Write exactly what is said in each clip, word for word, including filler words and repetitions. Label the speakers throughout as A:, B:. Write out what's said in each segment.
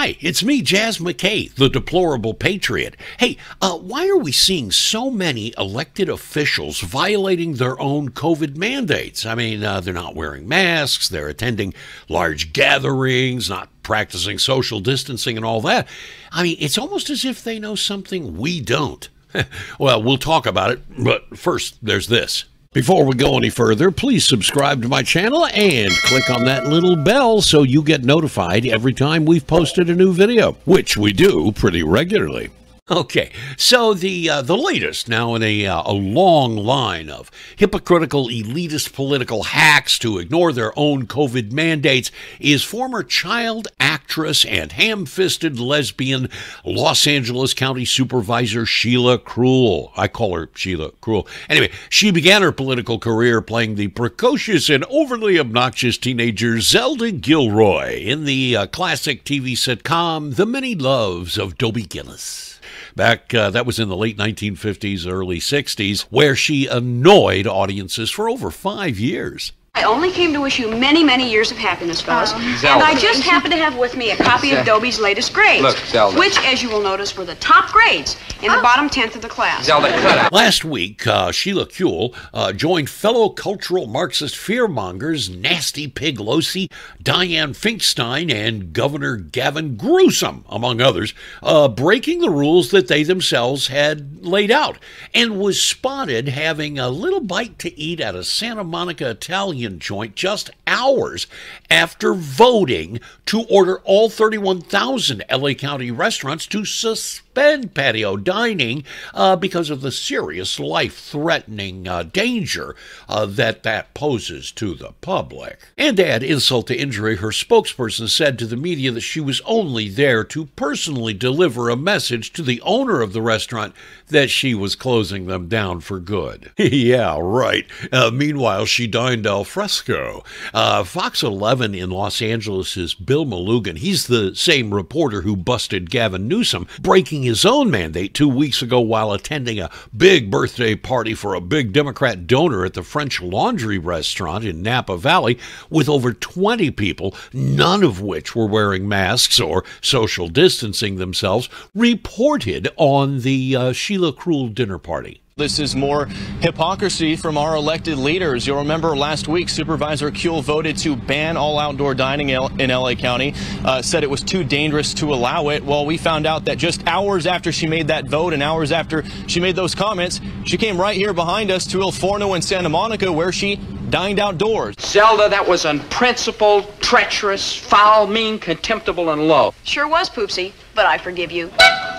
A: Hi, it's me, Jazz McKay, the deplorable patriot. Hey, uh, why are we seeing so many elected officials violating their own COVID mandates? I mean, uh, they're not wearing masks, they're attending large gatherings, not practicing social distancing and all that. I mean, it's almost as if they know something we don't. Well, we'll talk about it, but first, there's this. Before we go any further, please subscribe to my channel and click on that little bell so you get notified every time we've posted a new video, which we do pretty regularly. Okay, so the uh, the latest now in a, uh, a long line of hypocritical elitist political hacks to ignore their own COVID mandates is former child actress and ham-fisted lesbian Los Angeles County Supervisor Sheila Krull. I call her Sheila Krull. Anyway, she began her political career playing the precocious and overly obnoxious teenager Zelda Gilroy in the uh, classic T V sitcom The Many Loves of Dobie Gillis. Back, uh, that was in the late nineteen fifties, early sixties, where she annoyed audiences for over five years.
B: I only came to wish you many, many years of happiness, fellas.
C: Um,
B: and I just happen to have with me a copy of Dobie's latest grades.
C: Look, Zelda.
B: Which, as you will notice, were the top grades in the
C: oh.
B: bottom tenth of the class.
C: Zelda, cut out.
A: Last week, uh, Sheila Krull uh, joined fellow cultural Marxist fearmongers Nasty Pig Losi, Dianne Finkelstein, and Governor Gavin Newsom, among others, uh, breaking the rules that they themselves had laid out, and was spotted having a little bite to eat at a Santa Monica Italian joint just hours after voting to order all thirty-one thousand L A County restaurants to suspend patio dining uh, because of the serious life-threatening uh, danger uh, that that poses to the public. And to add insult to injury, her spokesperson said to the media that she was only there to personally deliver a message to the owner of the restaurant that she was closing them down for good. Yeah, right. Uh, meanwhile, she dined al fresco. Uh, Fox eleven in Los Angeles' Bill Malugin, he's the same reporter who busted Gavin Newsom, breaking his own mandate two weeks ago while attending a big birthday party for a big Democrat donor at the French Laundry restaurant in Napa Valley with over twenty people, none of which were wearing masks or social distancing themselves, reported on the uh, Sheila Krull dinner party.
D: This is more hypocrisy from our elected leaders. You'll remember last week, Supervisor Krull voted to ban all outdoor dining in L A County, uh, said it was too dangerous to allow it. Well, we found out that just hours after she made that vote and hours after she made those comments, she came right here behind us to Il Forno in Santa Monica, where she dined outdoors.
C: Zelda, that was unprincipled, treacherous, foul, mean, contemptible, and low.
B: Sure was, Poopsie, but I forgive you.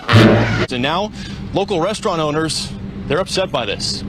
D: And now, local restaurant owners, they're upset by this.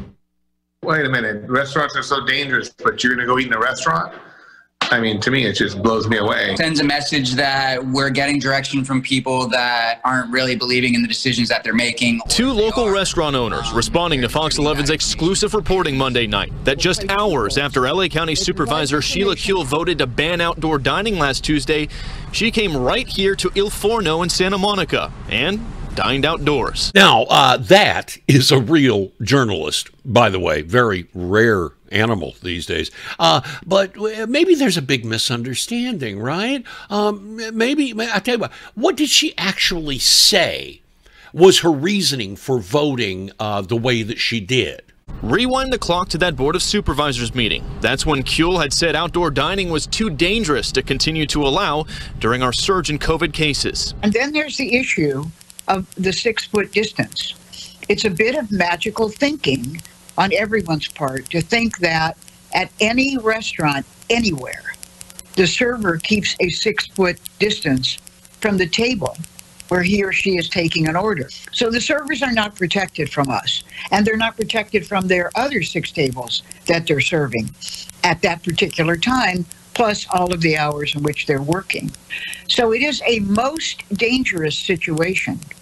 E: Wait a minute, restaurants are so dangerous, but you're going to go eat in a restaurant? I mean, to me, it just blows me away.
F: It sends a message that we're getting direction from people that aren't really believing in the decisions that they're making.
D: Two local restaurant owners responding to Fox eleven's exclusive reporting Monday night that just hours after L A County Supervisor Sheila Krull voted to ban outdoor dining last Tuesday, she came right here to Il Forno in Santa Monica and dined outdoors.
A: Now, uh, that is a real journalist, by the way. Very rare animal these days. Uh, but maybe there's a big misunderstanding, right? Um, maybe, I tell you what, what did she actually say was her reasoning for voting uh, the way that she did?
D: Rewind the clock to that Board of Supervisors meeting. That's when Krull had said outdoor dining was too dangerous to continue to allow during our surge in COVID cases.
G: And then there's the issue of the six-foot distance. It's a bit of magical thinking on everyone's part to think that at any restaurant anywhere, the server keeps a six-foot distance from the table where he or she is taking an order. So the servers are not protected from us, and they're not protected from their other six tables that they're serving at that particular time, plus all of the hours in which they're working. So it is a most dangerous situation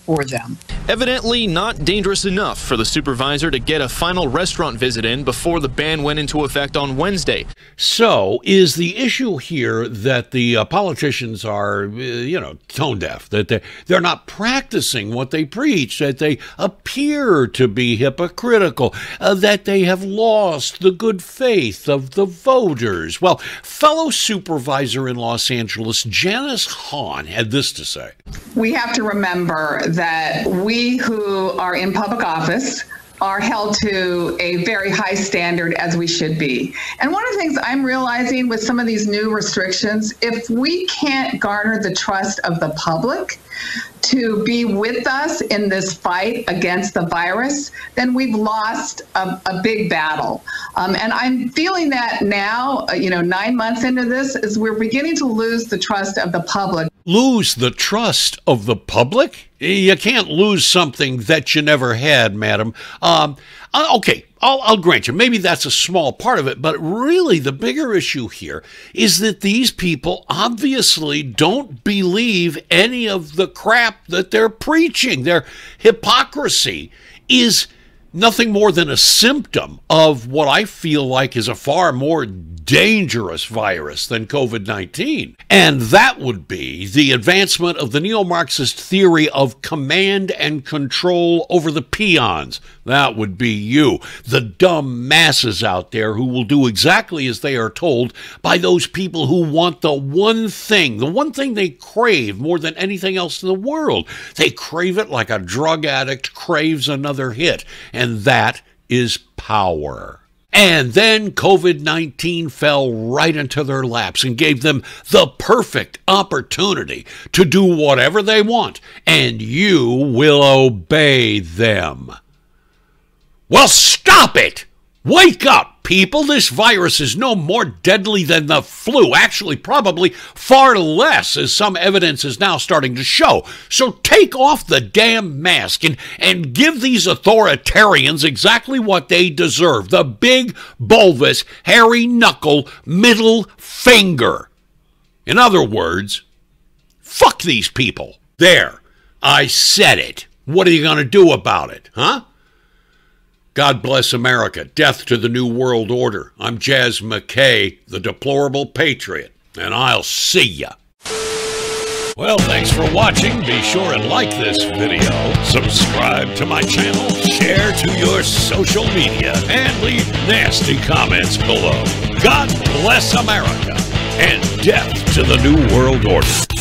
G: for them.
D: Evidently not dangerous enough for the supervisor to get a final restaurant visit in before the ban went into effect on Wednesday.
A: So, is the issue here that the uh, politicians are, uh, you know, tone deaf, that they're, they're not practicing what they preach, that they appear to be hypocritical, uh, that they have lost the good faith of the voters? Well, fellow supervisor in Los Angeles, Janice Hahn, had this to say.
H: We have to remember that we who are in public office are held to a very high standard, as we should be. And one of the things I'm realizing with some of these new restrictions, if we can't garner the trust of the public to be with us in this fight against the virus, then we've lost a, a big battle. Um, and I'm feeling that now, uh, you know, nine months into this, is we're beginning to lose the trust of the public.
A: Lose the trust of the public? You can't lose something that you never had, madam. Um, okay, I'll, I'll grant you, maybe that's a small part of it, but really the bigger issue here is that these people obviously don't believe any of the crap that they're preaching. Their hypocrisy is nothing more than a symptom of what I feel like is a far more dangerous virus than COVID nineteen. And that would be the advancement of the neo-Marxist theory of command and control over the peons. That would be you, the dumb masses out there who will do exactly as they are told by those people who want the one thing, the one thing they crave more than anything else in the world. They crave it like a drug addict craves another hit, and that is power. And then COVID nineteen fell right into their laps and gave them the perfect opportunity to do whatever they want, and you will obey them. Well, stop it! Wake up, people! This virus is no more deadly than the flu. Actually, probably far less, as some evidence is now starting to show. So take off the damn mask and, and give these authoritarians exactly what they deserve. The big, bulbous, hairy knuckle middle finger. In other words, fuck these people. There, I said it. What are you going to do about it, huh? God bless America. Death to the New World Order. I'm Jazz McKay, the deplorable patriot, and I'll see ya. Well, thanks for watching. Be sure and like this video, subscribe to my channel, share to your social media, and leave nasty comments below. God bless America, and death to the New World Order.